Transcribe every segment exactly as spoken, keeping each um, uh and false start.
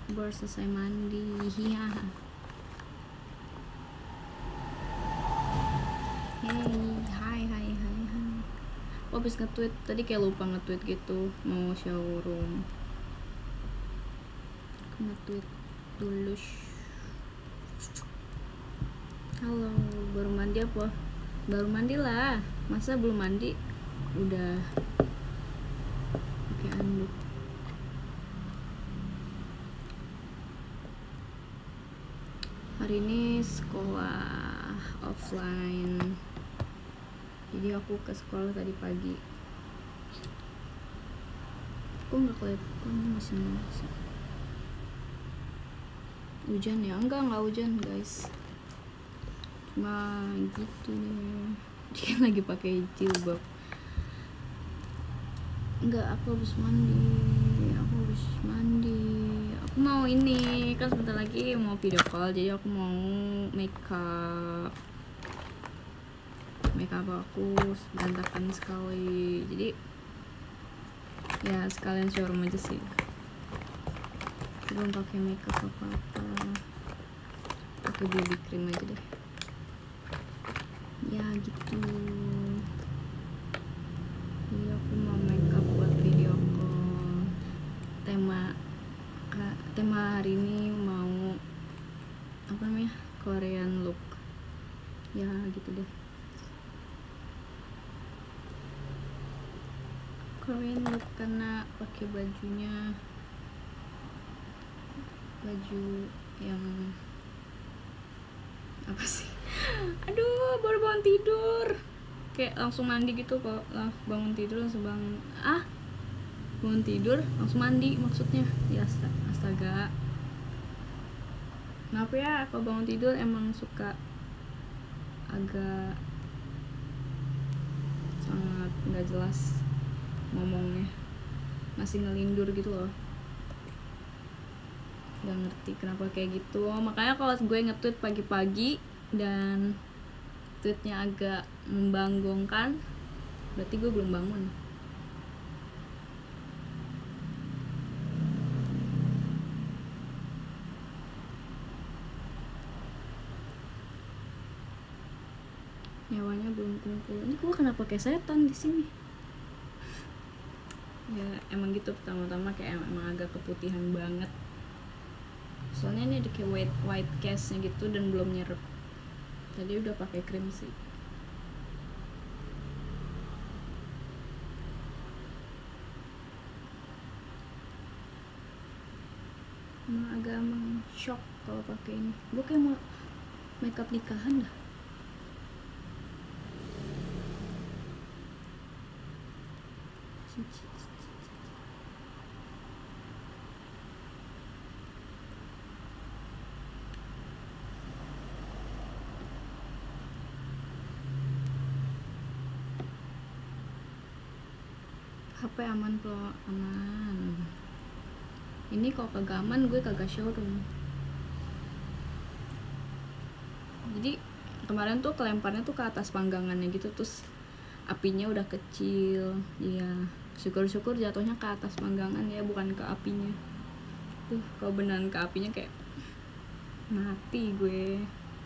baru selesai mandi. Iya. Hey, hai hai hai hai. Oh, habis nge-tweet tadi kayak lupa nge-tweet gitu, mau showroom. Aku nge-tweet dulu. Halo, baru mandi apa? Baru mandi lah. Masa belum mandi udah pakai anduk. Hari ini sekolah offline. Jadi aku ke sekolah tadi pagi. Kok nggak kelihatan masih masih hujan ya? Enggak, nggak hujan guys. Cuma gitu deh. Dia lagi pakai jilbab. Enggak, aku habis mandi. Aku habis mandi. Aku mau ini, kan sebentar lagi mau video call. Jadi aku mau makeup. Makeup aku berantakan sekali. Jadi ya sekalian showroom aja sih. Belum pakai makeup apa-apa. Pakai B B cream aja deh. Ya gitu. Jadi aku mau makeup buat video call. Tema tema hari ini mau apa namanya, Korean look. Ya gitu deh. Korean look karena pakai bajunya baju yang apa sih? Aduh, baru bangun tidur. Kayak langsung mandi gitu kok. Lah, bangun tidur langsung bangun. Ah, bangun tidur langsung mandi maksudnya. Ya astaga. Kenapa ya kalau bangun tidur emang suka agak sangat nggak jelas ngomongnya, masih ngelindur gitu loh. Gak ngerti kenapa kayak gitu. Makanya kalau gue nge-tweet pagi-pagi dan tweetnya agak membangunkan, berarti gue belum bangun. Nyawanya belum kumpul. Ini gue kenapa kayak setan di sini? Ya emang gitu, pertama-tama kayak emang agak keputihan banget. Soalnya ini ada kayak white white cast-nya gitu dan belum nyerep. Tadi udah pakai krim sih. Emang agak emang shock kalau pakai ini. Gue kayak mau makeup nikahan dah. H P aman kok, aman. Ini kalau kagak aman gue kagak showroom. Jadi kemarin tuh kelemparnya tuh ke atas panggangannya gitu, terus apinya udah kecil. Ya syukur-syukur jatuhnya ke atas panggangan ya, bukan ke apinya. Tuh kalau beneran ke apinya kayak mati gue.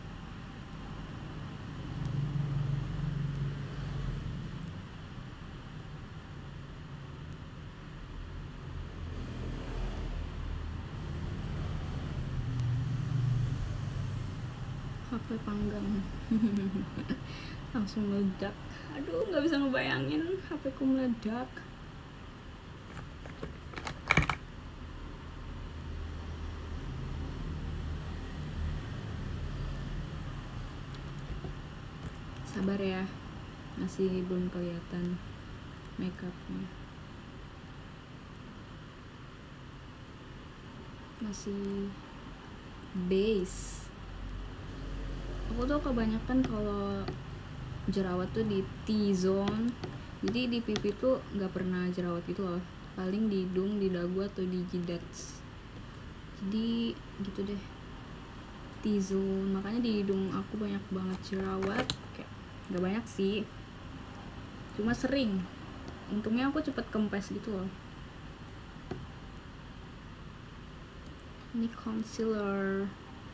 H P panggang. Langsung meledak. Aduh, nggak bisa ngebayangin H P ku meledak. Sabar ya, masih belum kelihatan makeupnya. Masih base. Aku tuh kebanyakan kalau jerawat tuh di T-zone, jadi di pipi tuh nggak pernah jerawat gitu loh, paling di hidung, di dagu atau di jidat. Jadi gitu deh, T-zone. Makanya di hidung aku banyak banget jerawat. Kayak nggak banyak sih, cuma sering. Untungnya aku cepet kempes gitu loh. Ini concealer.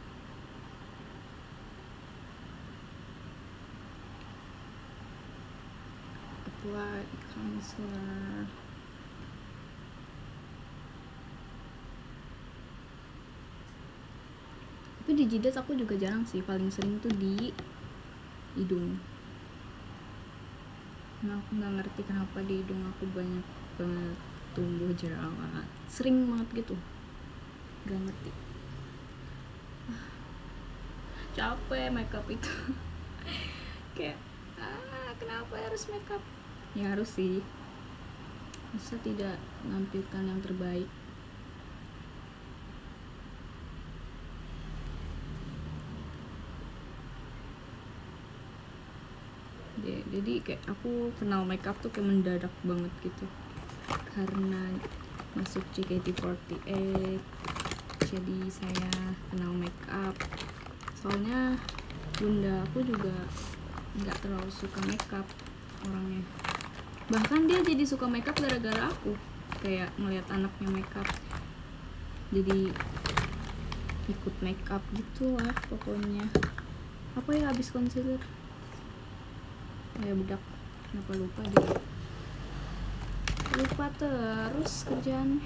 Apply concealer. Tapi di jidat aku juga jarang sih, paling sering tuh di hidung. Nah, aku nggak ngerti kenapa di hidung aku banyak banget tumbuh jerawat, sering banget gitu, nggak ngerti. Capek makeup itu. Kayak ah, kenapa harus makeup? Ya harus sih, masa tidak menampilkan yang terbaik. Jadi kayak aku kenal makeup tuh kayak mendadak banget gitu, karena masuk J K T empat delapan, jadi saya kenal makeup. Soalnya bunda aku juga nggak terlalu suka makeup orangnya, bahkan dia jadi suka makeup gara-gara aku, kayak ngeliat anaknya makeup jadi ikut makeup gitu lah pokoknya. Apa ya, habis concealer kayak bedak, kenapa lupa deh, lupa terus kerjaan.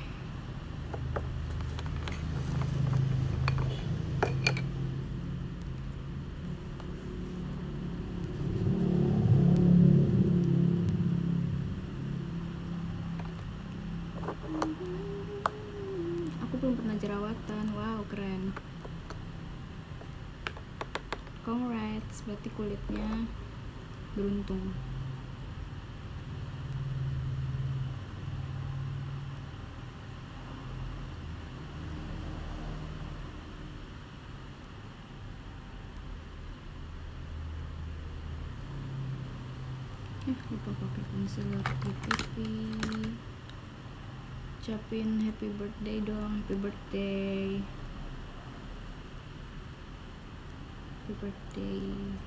Aku belum pernah jerawatan. Wow, keren. Congrats, berarti kulitnya beruntung. Eh, lupa pakai concealer di pipi. Ucapin happy birthday dong, happy birthday. Happy birthday.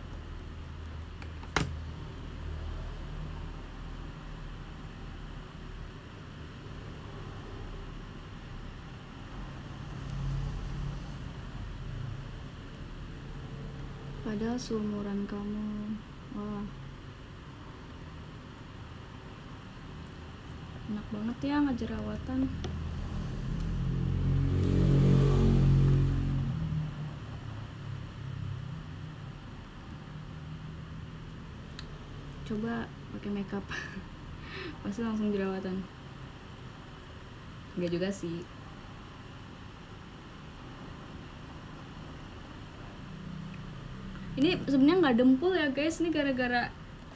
Padahal seumuran kamu. Wah, enak banget ya nggak jerawatan. Coba pakai makeup pasti langsung jerawatan. Enggak juga sih. Ini sebenarnya nggak dempul ya guys, ini gara-gara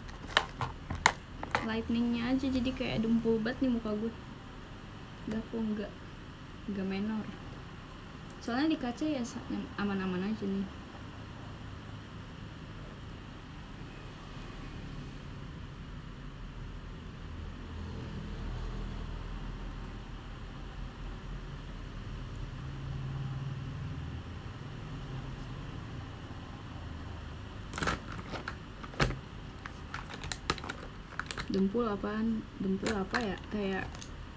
lightningnya aja jadi kayak dempul banget nih muka gue. Enggak kok, enggak enggak menor, soalnya di kaca ya aman-aman aja nih. Dempul apaan? Dempul apa ya? Kayak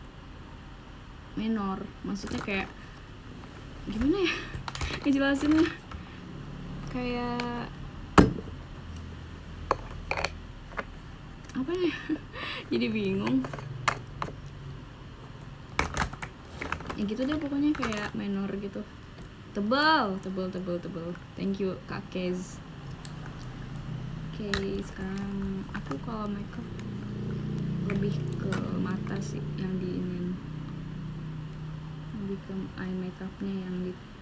menor, maksudnya kayak gimana ya ngejelasinnya, kayak apa ya jadi bingung ya gitu deh pokoknya, kayak menor gitu, tebal tebal tebal tebal. Thank you Kak Kez. Oke, okay, sekarang aku kalau makeup lebih ke mata sih, yang di ini lebih ke eye makeupnya yang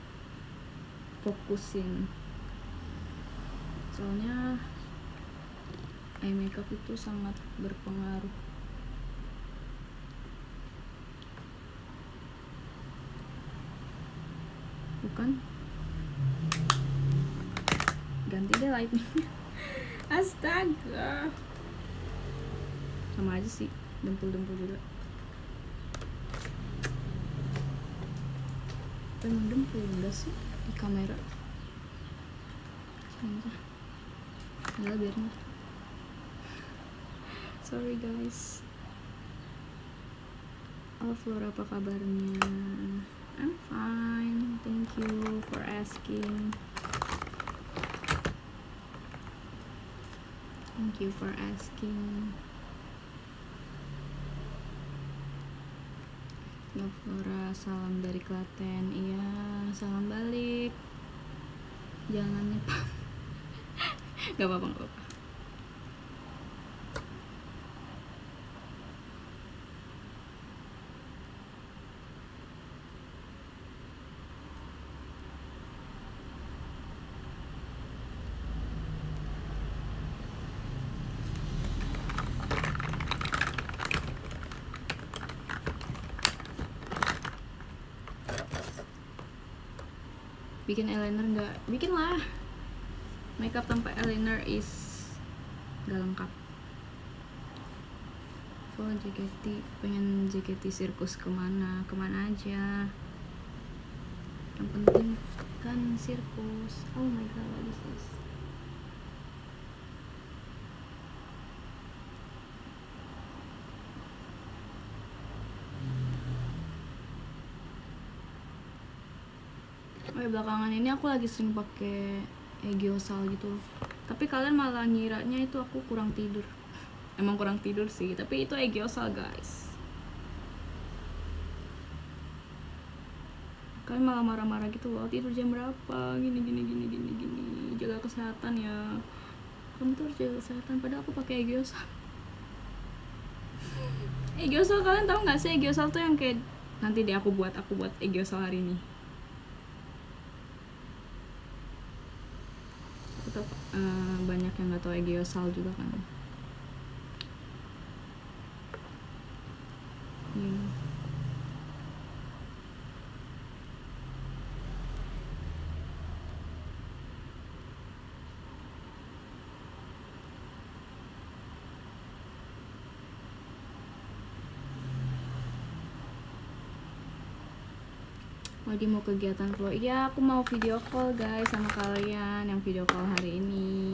difokusin, soalnya eye makeup itu sangat berpengaruh. Bukan, ganti deh lightningnya. Astaga, sama aja sih, dempul-dempul juga. Apa emang dempul enggak sih di kamera? Coba enggak, biarin. Sorry guys. Halo Flora, apa kabarnya? I'm fine, asking. Thank you for asking. Flora, salam dari Klaten. Iya, salam balik. Jangan nyepam. Gak apa-apa, gak apa-apa. Bikin eyeliner nggak? Bikin lah. Makeup tanpa eyeliner is gak lengkap. Oh, J K T, pengen J K T sirkus kemana? Kemana aja? Yang penting kan sirkus. Oh my god, what is this? Oh ya, belakangan ini aku lagi sering pakai Egeosal gitu. Tapi kalian malah ngiranya itu aku kurang tidur. Emang kurang tidur sih, tapi itu Egeosal guys. Kalian malah marah-marah gitu loh, tidur jam berapa, gini gini gini gini gini, jaga kesehatan ya. Kamu tuh harus jaga kesehatan, padahal aku pakai Egeosal. Egeosal, kalian tahu nggak sih Egeosal tuh yang kayak, nanti deh aku buat aku buat Egeosal hari ini. Aku tahu uh, banyak yang nggak tahu Egeosal juga kan. Hmm. Lagi mau kegiatan vlog. Iya, aku mau video call guys sama kalian, yang video call hari ini.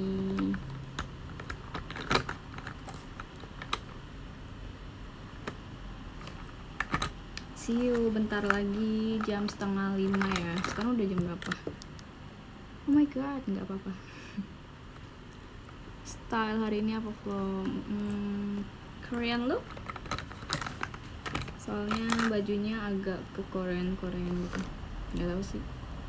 See you bentar lagi, jam setengah lima ya. Sekarang udah jam berapa? Oh my god, nggak apa-apa. Style hari ini apa vlog? Hmm, Korean look. Soalnya bajunya agak ke Korean Korean gitu, nggak tahu sih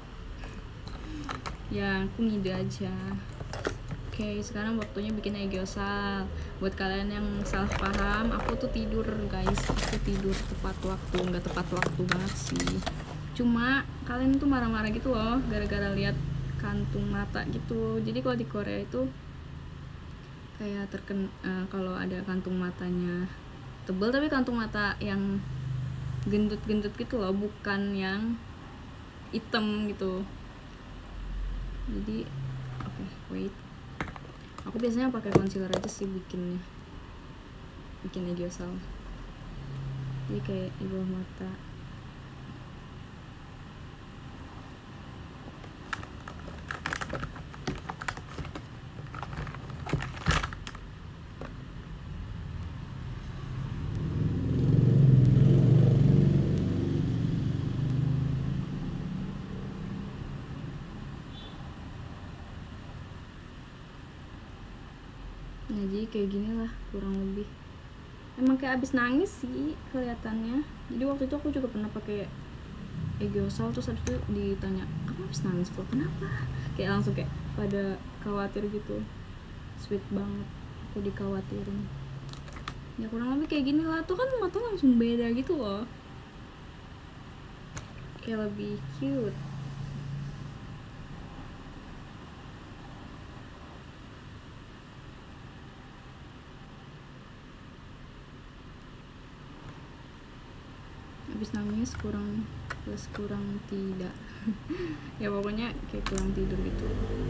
ya, aku ngide aja. Oke, sekarang waktunya bikin Egeosal. Buat kalian yang salah paham, aku tuh tidur guys, aku tidur tepat waktu. Nggak tepat waktu banget sih, cuma kalian tuh marah-marah gitu loh gara-gara lihat kantung mata gitu. Jadi kalau di Korea itu kayak terken uh, kalau ada kantung matanya tebel, tapi kantung mata yang gendut-gendut gitu loh, bukan yang hitam gitu. Jadi oke, okay, wait, aku biasanya pakai concealer aja sih bikinnya, bikin Egeosal. Jadi kayak di bawah mata. Nah, jadi kayak gini lah kurang lebih. Emang kayak abis nangis sih kelihatannya. Jadi waktu itu aku juga pernah pakai Egeosal, terus habis itu ditanya, kamu abis nangis kok, kenapa? Kayak langsung kayak pada khawatir gitu. Sweet banget, aku dikhawatirin. Ya kurang lebih kayak gini lah. Tuh kan mata langsung beda gitu loh, kayak lebih cute. Habis nangis kurang plus kurang tidak ya pokoknya kayak kurang tidur gitu.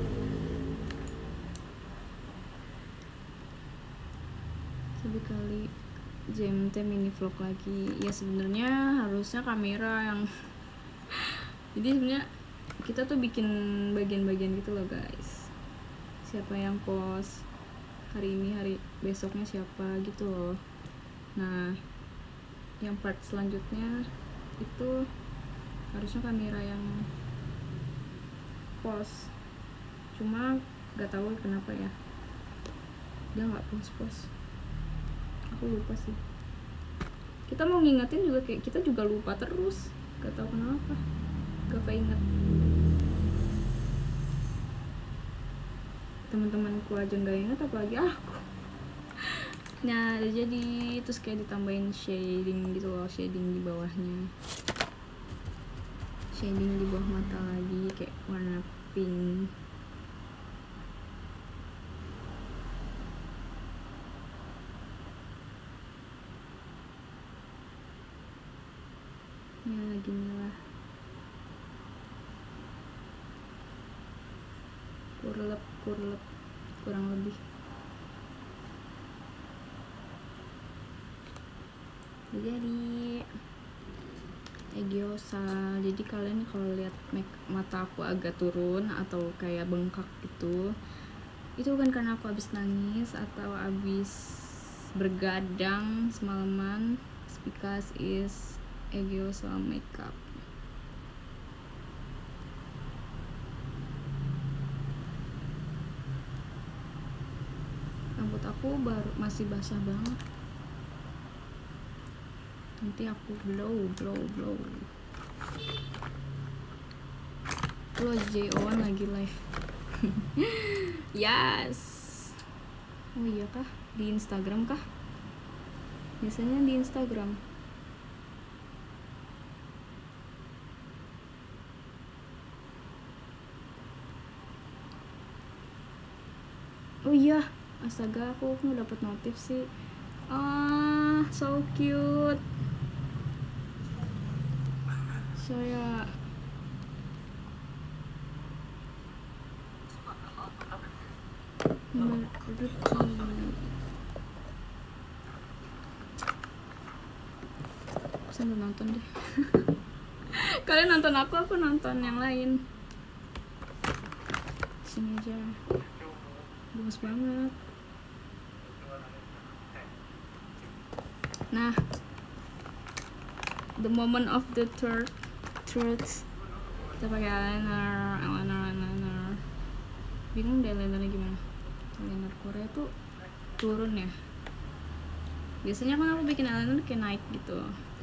Tapi kali J M T mini vlog lagi. Ya sebenarnya harusnya kamera yang jadi sebenarnya kita tuh bikin bagian-bagian gitu loh guys, siapa yang post hari ini, hari besoknya siapa gitu loh. Nah, yang part selanjutnya itu harusnya kamera yang post, cuma gak tahu kenapa ya dia nggak post post, aku lupa sih. Kita mau ngingetin juga kayak kita juga lupa terus, gak tahu kenapa, gak keinget. Teman-temanku aja nggak inget apalagi aku. Nah jadi terus kayak ditambahin shading gitu loh, shading di bawahnya, shading di bawah mata lagi kayak warna pink. Ya gini lah, kurlep kurlep kurang lebih. Jadi Egyosa, jadi kalian kalau lihat mata aku agak turun atau kayak bengkak gitu, itu bukan karena aku habis nangis atau habis bergadang semalaman. It's because is Egyosa makeup. Rambut aku baru masih basah banget, nanti aku blow blow blow. Lo J O one lagi live. Yes. Oh iya kah? Di Instagram kah? Biasanya di Instagram. Oh iya, astaga aku nggak dapet notif sih. Ah, so cute. Saya Ruki. Sambil nonton deh. Kalian nonton aku, aku nonton yang lain. Sini aja. Bagus banget. Nah, the moment of the third truth. Kita pakai eyeliner, eyeliner, eyeliner. Bingung deh eyelinernya gimana. Eyeliner Korea tuh turun ya. Biasanya kan aku bikin eyeliner kayak naik gitu,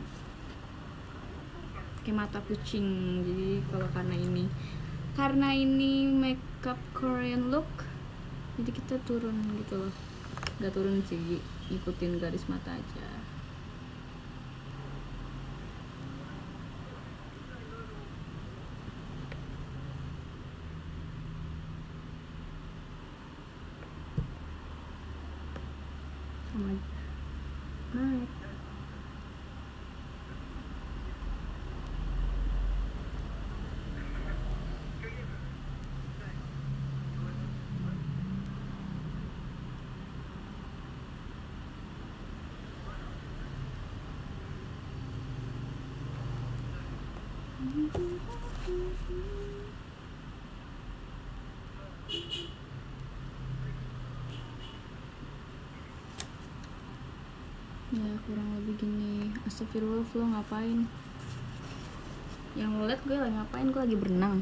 kayak mata kucing. Jadi kalau karena ini, karena ini makeup Korean look, jadi kita turun gitu loh. Gak turun sih, ikutin garis mata aja. Sama naik. Ya kurang lebih gini. Astagfirullah, lo ngapain? Yang lo liat gue lagi ngapain? Gue lagi berenang.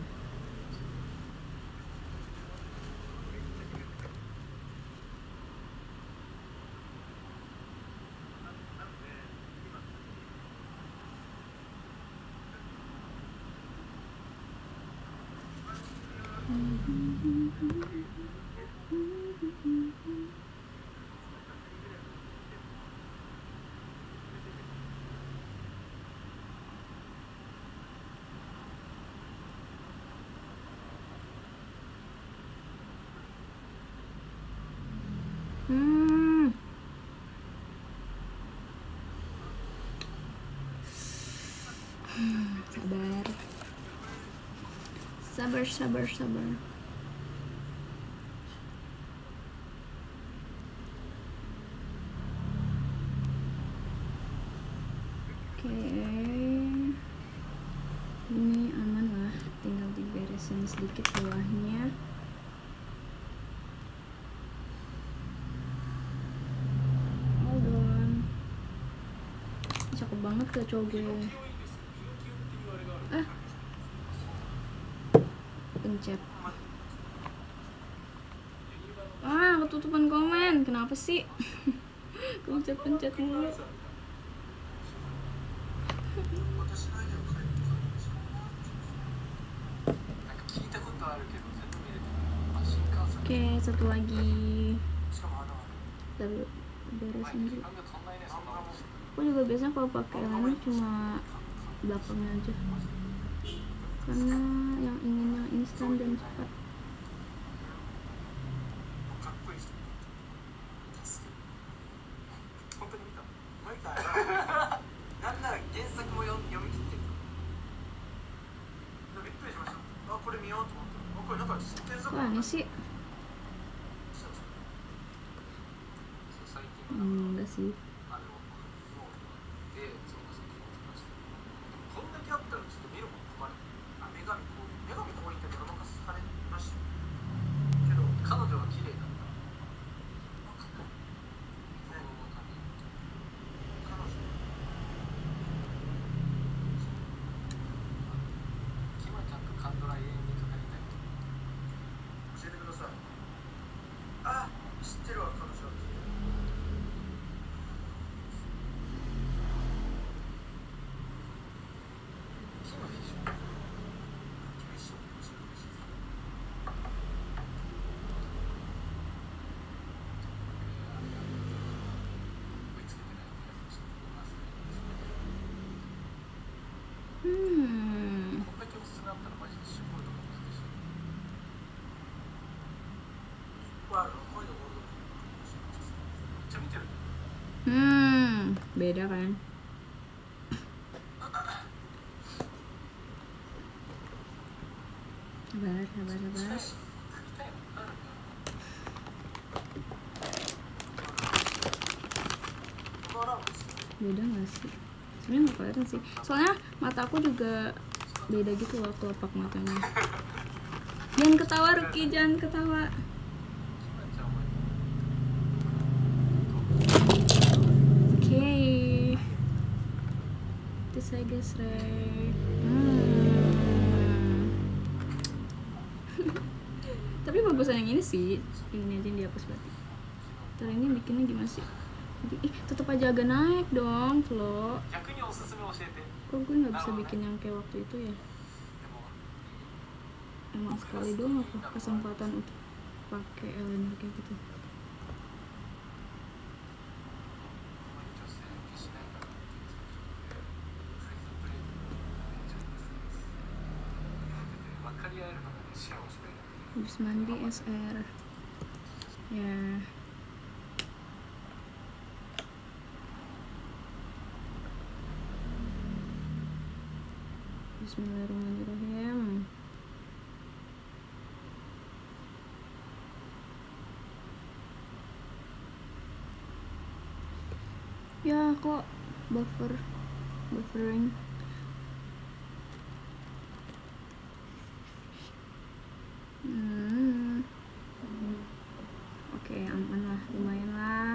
Hmm. Sabar. Sabar, sabar, sabar. Oke. Ini aman lah, tinggal diberesin sedikit bawahnya. Banget gak cowok gue. Ah, bentar. pencet. Ah, ketutupan komen. Kenapa sih? Pencet-pencet mulu. Oke, satu lagi. Kita beresin dulu. Aku juga biasanya kalau pakai eyeliner cuma belakangnya aja, karena yang ingin yang instan dan cepat. Kok aneh sih? Hmm, enggak sih. Hmm. Hmm, beda kan? Sabar, sabar, sabar. Beda nggak sih? Sebenarnya nggak kelihatan sih. Soalnya mata aku juga beda gitu loh, kelopak matanya. Jangan ketawa, Ruki, jangan ketawa. Oke, okay. Itu saya gesrek. Hmm. Tapi bagusan yang ini sih, ini aja yang dihapus berarti. Ntar ini bikinnya gimana sih? Ih, tetap aja agak naik dong, Flo. Kok gue nggak bisa bikin yang kayak waktu itu ya? Emang sekali doang aku kesempatan untuk pakai eyeliner kayak gitu. Habis mandi S R ya. Bismillahirrahmanirrahim. Ya kok buffer buffering. Hmm. Oke, aman lah, lumayan lah.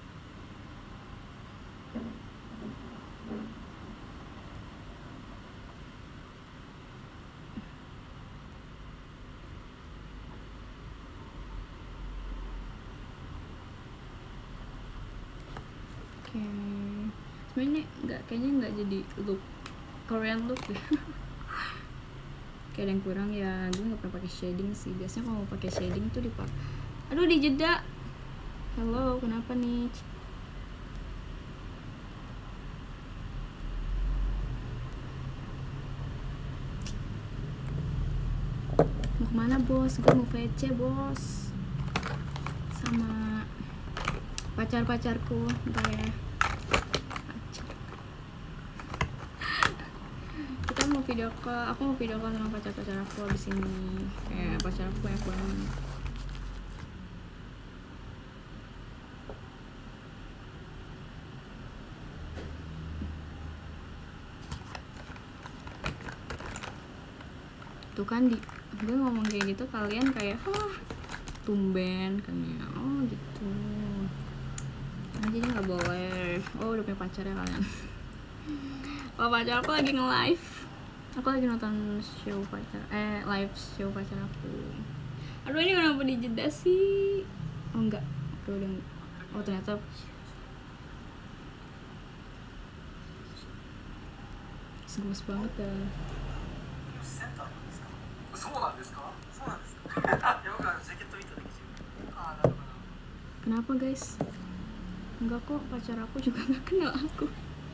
Oke, sebenarnya nggak, kayaknya nggak jadi look Korean look deh. Kayak ada yang kurang ya. Gue nggak pernah pakai shading sih. Biasanya kalau mau pakai shading tuh dipakai. Aduh, dijeda. Halo, kenapa nih? Mau kemana bos? Gue mau V C bos, sama pacar-pacarku. Bentar ya. Kita mau video call. Aku mau video call sama pacar-pacar aku abis ini. Kayak pacar aku banyak banget. Tuh kan, di gue ngomong kayak gitu kalian kayak hah tumben kan ya. Oh gitu, nah jadi nggak boleh. Oh udah punya pacar ya kalian? Oh pacar aku lagi nge-live. Aku lagi nonton show pacar, eh live show pacar aku. Aduh ini kenapa dijeda sih? Oh enggak, tuh udah. Oh ternyata gemes banget ya. Kenapa guys? Enggak kok, pacar aku juga nggak kenal aku.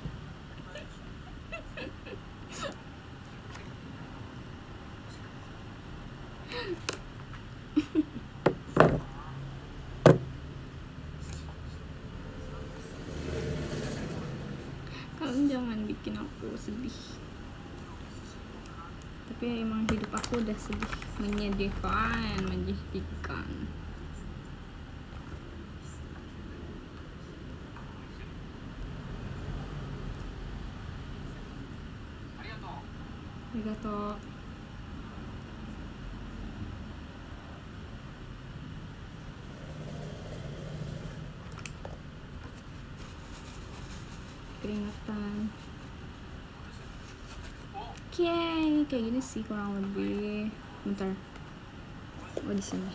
Kalian jangan bikin aku sedih. Tapi emang hidup aku udah sedih, menyedihkan, menjadikan. Arigato. Keringatan. Oke, okay, kayak gini sih kurang lebih. Bentar. Oh di sini.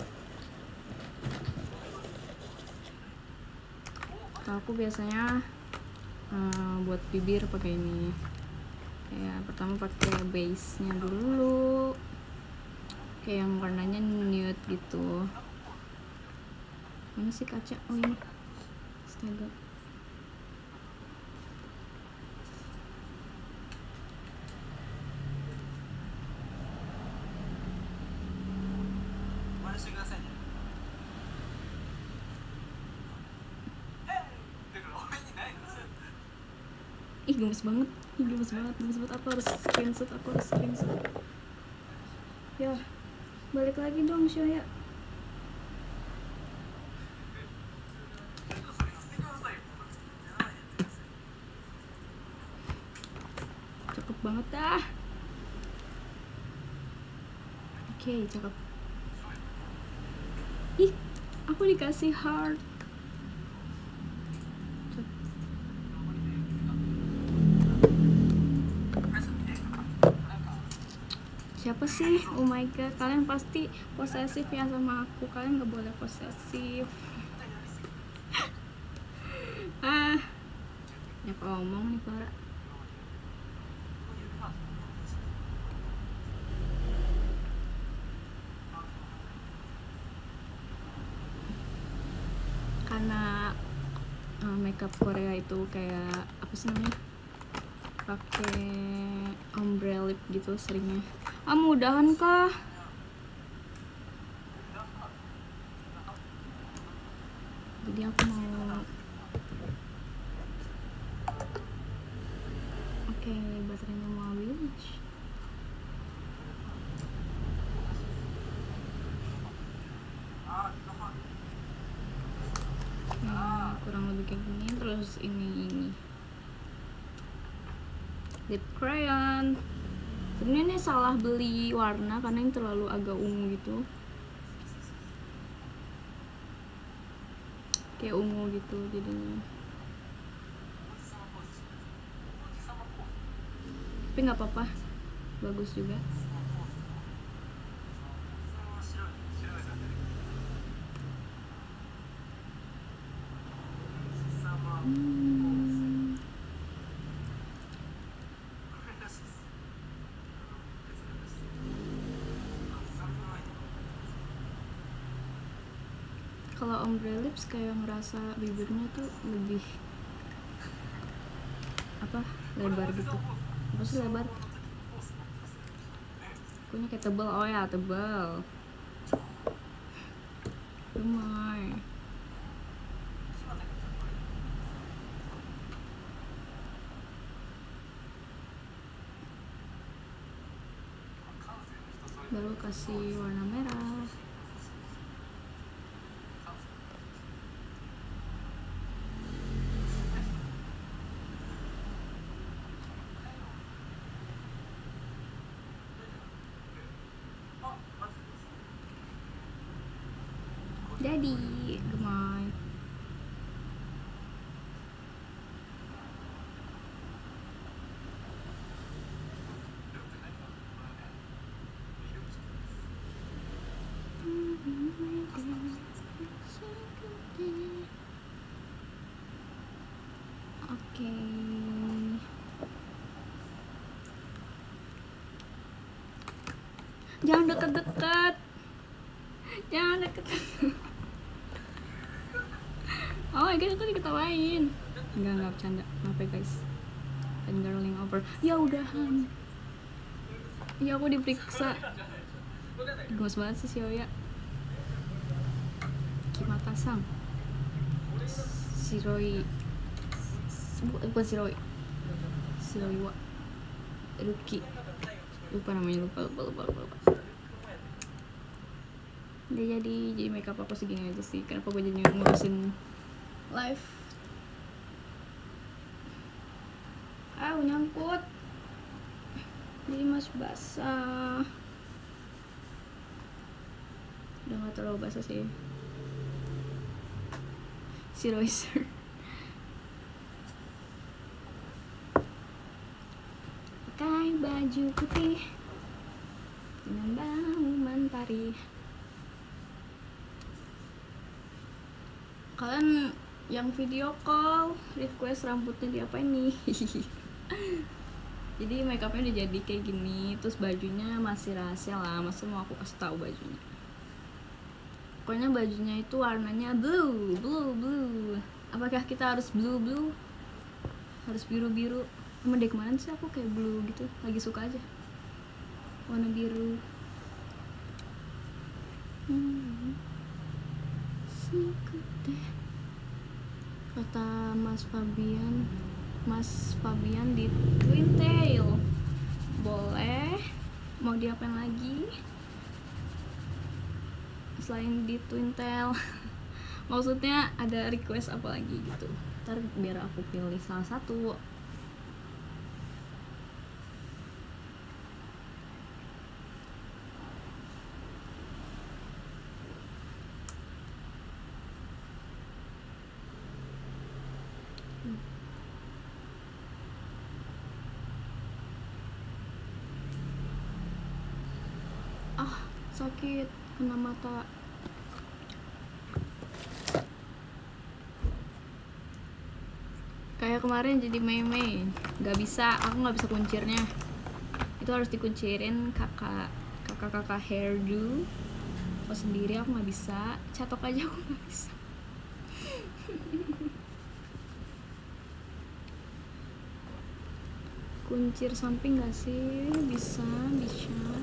Kalau aku biasanya uh, buat bibir pakai ini. Kayak pertama pakai base-nya dulu. Kayak yang warnanya nude gitu. Mana sih kaca? Oh ini. Astaga. Ih gemes banget, ih gemes banget, gemes banget. Aku harus screenshot, aku harus screenshot. Ya, balik lagi dong Shoya. Cakep banget dah. Oke, okay, cakep. Ih, aku dikasih heart. Siapa sih? Oh my god, kalian pasti posesif ya sama aku. Kalian gak boleh posesif. Ah, ya ngomong nih para. Karena uh, makeup Korea itu kayak apa sih namanya? Pakai ombre lip gitu seringnya. Ah mudahan kah? Jadi aku mau. Oke, okay, baterainya mau habis. Nah, kurang lebih kayak gini. Terus ini ini lip crayon. Sebenarnya ini salah beli warna karena yang terlalu agak ungu gitu, kayak ungu gitu jadinya. Tapi nggak apa-apa, bagus juga. Hmm. Kalau ombre lips kayak ngerasa bibirnya tuh lebih apa, lebar gitu. Apa sih lebar? Pokoknya kayak tebel. Oh ya tebel. Lumayan. Baru kasih warna merah. Jadi gemoy. Jangan deket-deket. Jangan deket. Oh my god, aku diketawain. Enggak, enggak bercanda. Maaf ya guys. Fangirling over. Ya udahan. Ya aku diperiksa. Gemes banget sih si Oya. Kimata Sang. Shiroi. Bukan Shiroi. Shiroi wa Ruki. Lupa namanya, lupa lupa lupa lupa. lupa. Udah jadi jadi makeup aku segini aja sih. Kenapa gue jadi ngurusin live? Ah, nyangkut. Jadi masih basah. Udah gak terlalu basah sih. Shiroi-sir. Pakai baju putih dengan bau mentari. Kalian yang video call request rambutnya diapain nih? Jadi makeupnya udah jadi kayak gini, terus bajunya masih rahasia lah, masa mau aku kasih tahu bajunya. Pokoknya bajunya itu warnanya blue, blue, blue. Apakah kita harus blue, blue? Harus biru, biru? Emang dari kemarin sih aku kayak blue gitu, lagi suka aja warna biru. Hmm. Kata Mas Fabian, Mas Fabian di Twintail boleh, mau diapain lagi selain di Twintail? Maksudnya ada request apa lagi gitu, ntar biar aku pilih salah satu. Ah, sakit, kena mata. Kayak kemarin jadi meme, nggak bisa, aku nggak bisa kuncirnya. Itu harus dikuncirin kakak, kakak-kakak hairdo. Aku sendiri aku nggak bisa, catok aja aku nggak bisa. Kuncir samping nggak sih? Bisa, bisa.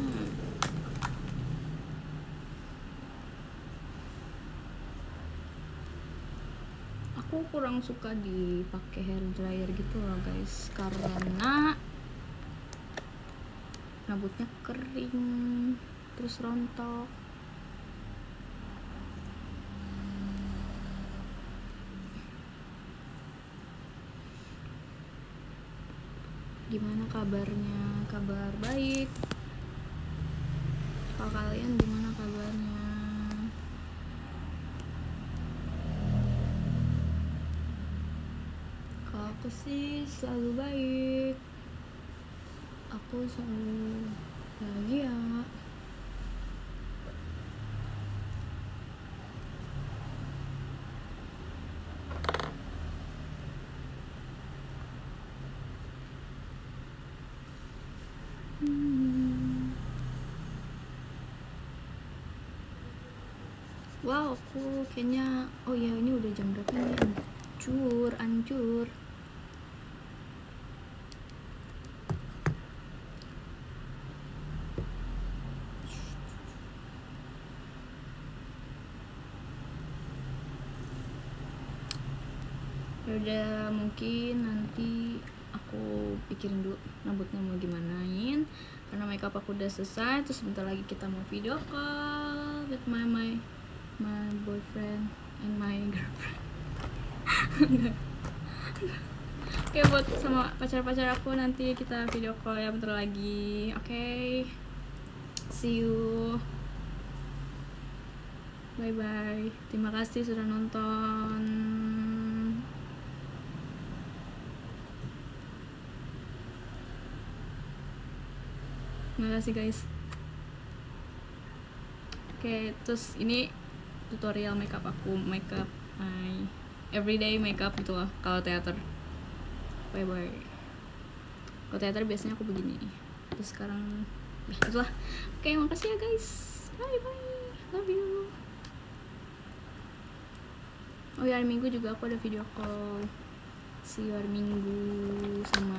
Aku kurang suka dipakai hair dryer gitu loh guys, karena rambutnya kering terus rontok. Gimana kabarnya? Kabar baik. Kalau kalian gimana kabarnya? Kalau aku sih selalu baik. Aku selalu bahagia. Hmm. Wow, aku kayaknya, oh ya ini udah jam berapa nih? Ancur, ancur. Udah, mungkin nanti aku pikirin dulu rambutnya mau gimanain, karena makeup aku udah selesai. Terus sebentar lagi kita mau video call with my my my boyfriend and my girlfriend. Oke, buat sama pacar-pacar aku nanti kita video call ya bentar lagi. Oke, okay? See you. Bye bye. Terima kasih sudah nonton. Terima kasih guys. Oke, okay, terus ini tutorial makeup aku, makeup my everyday makeup gitu loh kalau teater. Bye bye. Kalau teater biasanya aku begini. Terus sekarang Ya itulah. Oke, makasih ya guys, bye bye, love you. Oh ya, hari Minggu juga aku ada video call. See you hari Minggu sama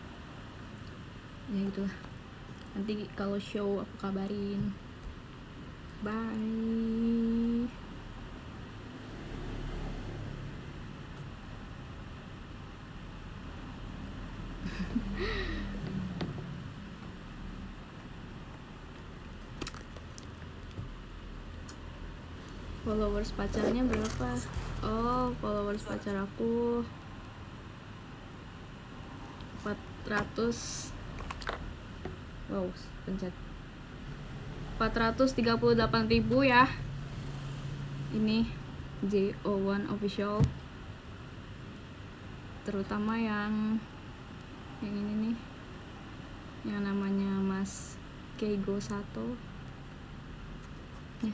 ya gitulah. Nanti kalau show aku kabarin. Bye. Followers pacarnya berapa? Oh, followers pacar aku empat ratus. Wow, pencet empat ratus tiga puluh delapan ribu ya. Ini J O satu official. Terutama yang yang ini nih, yang namanya Mas Keigo Sato. Ya.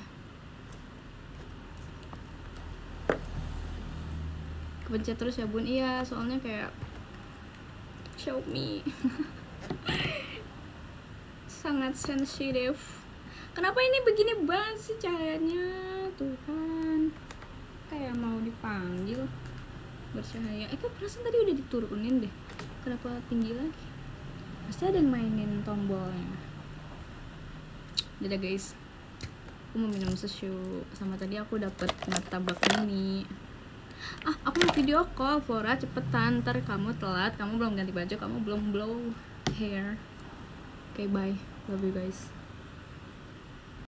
Kepencet terus ya bun. Iya, soalnya kayak Xiaomi sangat sensitif. Kenapa ini begini banget sih cahayanya, Tuhan? Kayak mau dipanggil bercahaya. Eh, kok perasaan tadi udah diturunin deh. Kenapa tinggi lagi? Pasti ada yang mainin tombolnya. Dadah guys, aku mau minum susu. Sama tadi aku dapet martabak ini. Ah, aku mau video call, Flora, cepetan. Ntar kamu telat, kamu belum ganti baju, kamu belum blow hair. Oke, okay, bye. Love you guys.